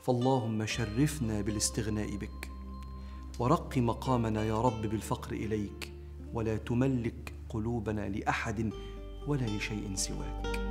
فاللهم شرفنا بالاستغناء بك، ورق مقامنا يا رب بالفقر إليك، ولا تملك قلوبنا لأحد ولا لشيء سواك.